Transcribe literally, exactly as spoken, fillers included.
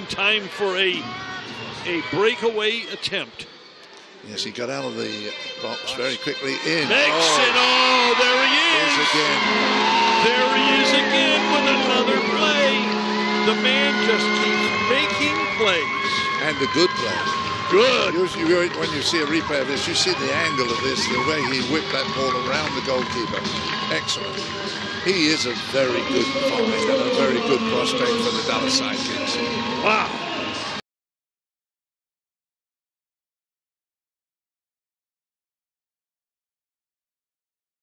time for a a breakaway attempt. Yes, he got out of the box very quickly. In. Megson, oh, oh, there he is. again. There he is again with another play. The man just keeps making plays. And a good play. Good. Usually, when you see a replay of this, you see the angle of this, the way he whipped that ball around the goalkeeper. Excellent. He is a very good find and a very good prospect for the Dallas Sidekicks. Wow.